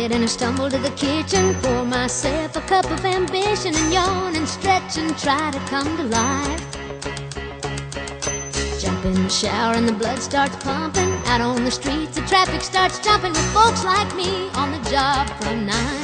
get and I stumble to the kitchen, pour myself a cup of ambition, and yawn and stretch and try to come to life. Jump in the shower and the blood starts pumping. Out on the streets the traffic starts jumping, with folks like me on the job from 9